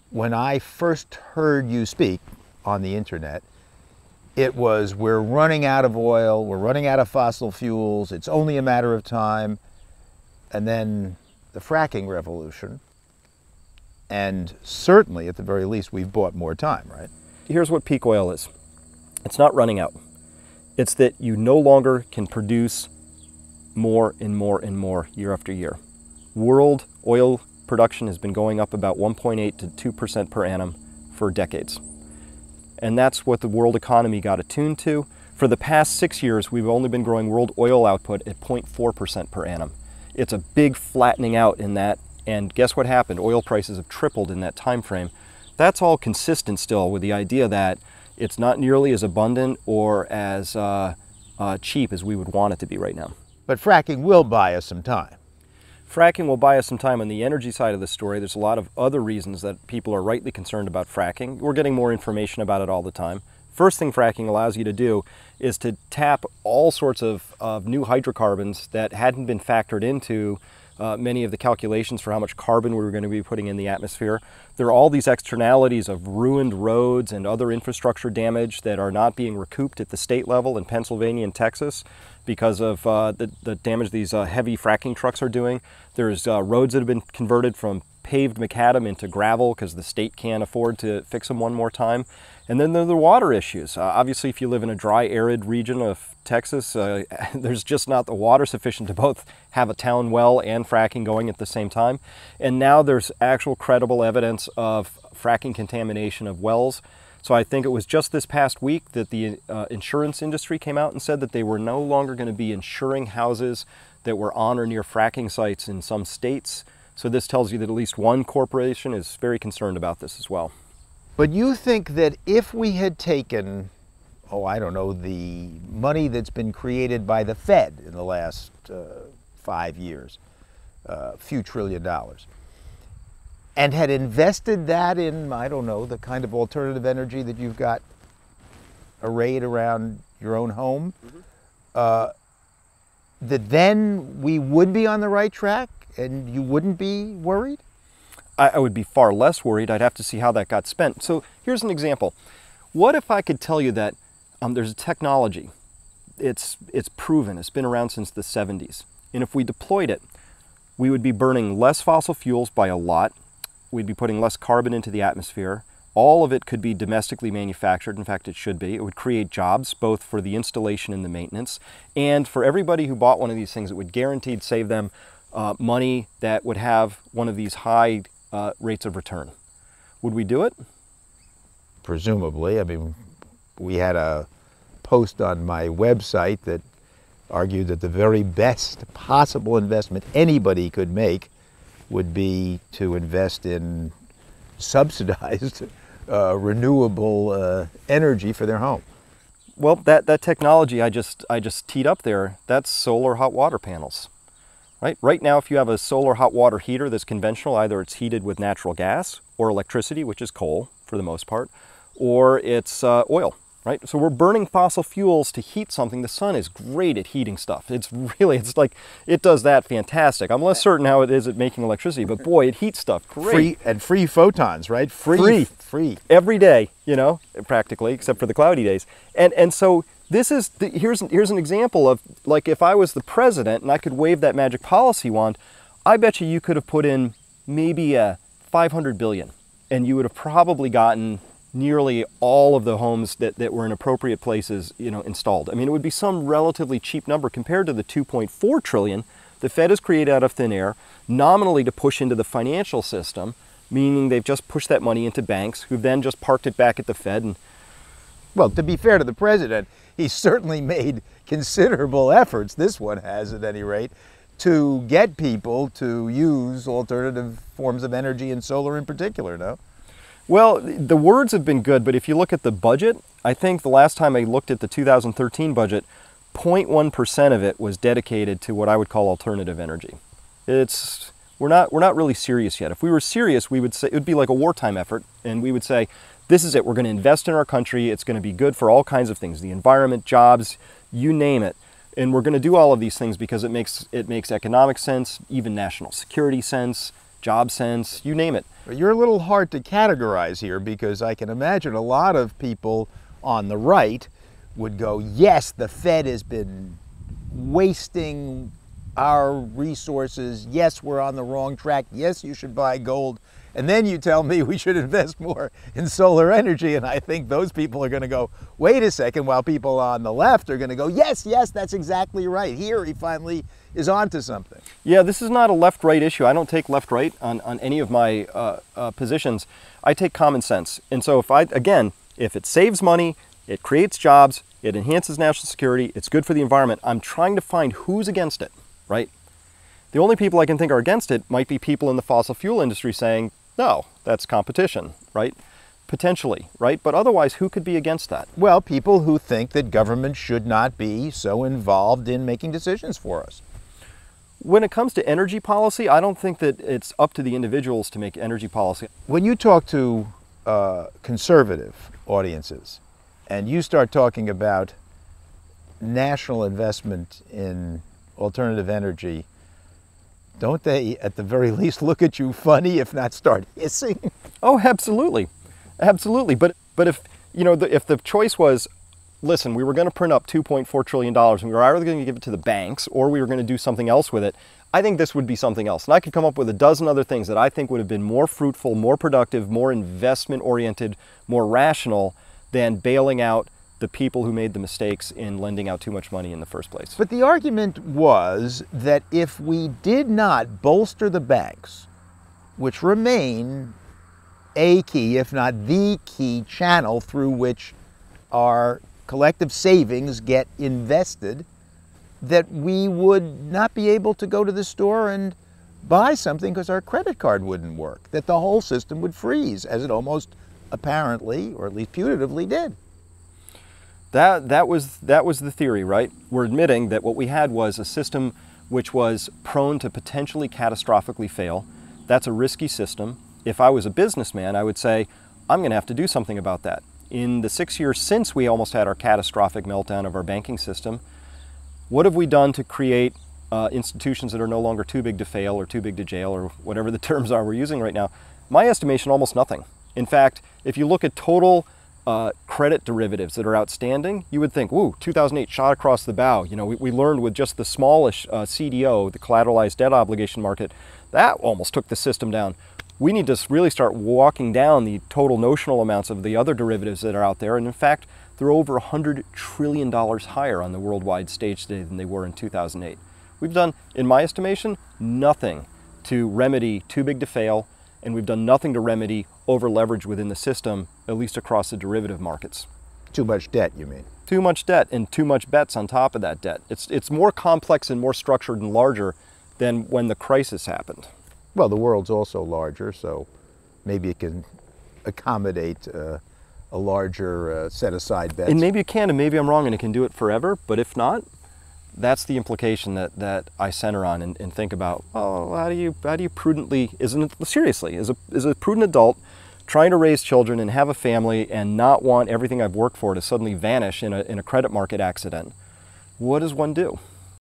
when I first heard you speak on the internet, it was, we're running out of oil, we're running out of fossil fuels, it's only a matter of time. And then the fracking revolution. And certainly, at the very least, we've bought more time, right? Here's what peak oil is. It's not running out. It's that you no longer can produce more and more and more year after year. World oil production has been going up about 1.8 to 2% per annum for decades. And that's what the world economy got attuned to. For the past 6 years, we've only been growing world oil output at 0.4% per annum. It's a big flattening out in that, and guess what happened? Oil prices have tripled in that time frame. That's all consistent still with the idea that it's not nearly as abundant or as cheap as we would want it to be right now. But fracking will buy us some time. Fracking will buy us some time. On the energy side of the story, there's a lot of other reasons that people are rightly concerned about fracking. We're getting more information about it all the time. First thing fracking allows you to do is to tap all sorts of new hydrocarbons that hadn't been factored into many of the calculations for how much carbon we were going to be putting in the atmosphere. There are all these externalities of ruined roads and other infrastructure damage that are not being recouped at the state level in Pennsylvania and Texas because of the damage these heavy fracking trucks are doing. There's roads that have been converted from paved macadam into gravel because the state can't afford to fix them one more time. And then there are the water issues. Obviously, if you live in a dry, arid region of Texas, there's just not the water sufficient to both have a town well and fracking going at the same time. And now there's actual credible evidence of fracking contamination of wells. So I think it was just this past week that the insurance industry came out and said that they were no longer going to be insuring houses that were on or near fracking sites in some states. So this tells you that at least one corporation is very concerned about this as well. But you think that if we had taken, oh, I don't know, the money that's been created by the Fed in the last 5 years, a few $1 trillion, and had invested that in, I don't know, the kind of alternative energy that you've got arrayed around your own home, that then we would be on the right track and you wouldn't be worried? I would be far less worried. I'd have to see how that got spent. So here's an example. What if I could tell you that there's a technology, it's proven, it's been around since the 70s, and if we deployed it, we would be burning less fossil fuels by a lot, we'd be putting less carbon into the atmosphere, all of it could be domestically manufactured, in fact it should be. It would create jobs both for the installation and the maintenance, and for everybody who bought one of these things, it would guaranteed save them money that would have one of these high rates of return. Would we do it? Presumably. I mean, we had a post on my website that argued that the very best possible investment anybody could make would be to invest in subsidized renewable energy for their home. Well, that technology I just teed up there, that's solar hot water panels. Right now, if you have a solar hot water heater that's conventional, either it's heated with natural gas or electricity, which is coal for the most part, or it's oil, right? So we're burning fossil fuels to heat something. The sun is great at heating stuff. It's like, it does that fantastic. I'm less certain how it is at making electricity, but boy, it heats stuff great. Free photons, right? Free. Every day, you know, practically, except for the cloudy days. And so this is, here's an example of, like, if I was the president and I could wave that magic policy wand, I bet you could have put in maybe $500 billion, and you would have probably gotten nearly all of the homes that were in appropriate places, you know, installed. I mean, it would be some relatively cheap number compared to the $2.4 trillion the Fed has created out of thin air, nominally to push into the financial system, meaning they've just pushed that money into banks, who've then just parked it back at the Fed. And well, to be fair to the president, he's certainly made considerable efforts, this one has at any rate, to get people to use alternative forms of energy, and solar in particular, no? Well, the words have been good, but if you look at the budget, I think the last time I looked at the 2013 budget, 0.1% of it was dedicated to what I would call alternative energy. We're not really serious yet. If we were serious, we would say it would be like a wartime effort, and we would say, this is it. We're going to invest in our country. It's going to be good for all kinds of things, the environment, jobs, you name it. And we're going to do all of these things because it makes economic sense, even national security sense, job sense, you name it. You're a little hard to categorize here, because I can imagine a lot of people on the right would go, yes, the Fed has been wasting our resources. Yes, we're on the wrong track. Yes, you should buy gold. And then you tell me we should invest more in solar energy. And I think those people are going to go, wait a second, while people on the left are going to go, yes, yes, that's exactly right. Here he finally is onto something. Yeah, this is not a left-right issue. I don't take left-right on any of my positions. I take common sense. And so if it saves money, it creates jobs, it enhances national security, it's good for the environment, I'm trying to find who's against it, right? The only people I can think are against it might be people in the fossil fuel industry saying, no, that's competition, right? Potentially, right? But otherwise, who could be against that? Well, people who think that government should not be so involved in making decisions for us. When it comes to energy policy, I don't think that it's up to the individuals to make energy policy. When you talk to conservative audiences and you start talking about national investment in alternative energy, don't they at the very least look at you funny, if not start hissing? Oh, absolutely. Absolutely. But if, if the choice was, listen, we were going to print up $2.4 trillion and we were either going to give it to the banks or we were going to do something else with it, I think this would be something else. And I could come up with a dozen other things that I think would have been more fruitful, more productive, more investment-oriented, more rational than bailing out the people who made the mistakes in lending out too much money in the first place. But the argument was that if we did not bolster the banks, which remain a key, if not the key channel through which our collective savings get invested, that we would not be able to go to the store and buy something because our credit card wouldn't work, that the whole system would freeze, as it almost apparently, or at least putatively, did. That was the theory, right? We're admitting that what we had was a system which was prone to potentially catastrophically fail. That's a risky system. If I was a businessman, I would say, I'm going to have to do something about that. In the 6 years since we almost had our catastrophic meltdown of our banking system, what have we done to create institutions that are no longer too big to fail or too big to jail or whatever the terms are we're using right now? My estimation, almost nothing. In fact, if you look at total credit derivatives that are outstanding, you would think, woo, 2008 shot across the bow. We learned with just the smallish CDO, the collateralized debt obligation market, that almost took the system down. We need to really start walking down the total notional amounts of the other derivatives that are out there. And in fact, they're over $100 trillion higher on the worldwide stage today than they were in 2008. We've done, in my estimation, nothing to remedy too big to fail, and we've done nothing to remedy over leverage within the system, at least across the derivative markets. Too much debt, you mean? Too much debt and too much bets on top of that debt. It's more complex and more structured and larger than when the crisis happened. Well, the world's also larger, so maybe it can accommodate a larger set-aside bets. And maybe it can, and maybe I'm wrong, and it can do it forever. But if not, that's the implication that I center on and think about. Oh, how do you prudently? Seriously, as a prudent adult trying to raise children and have a family and not want everything I've worked for to suddenly vanish in a credit market accident, what does one do?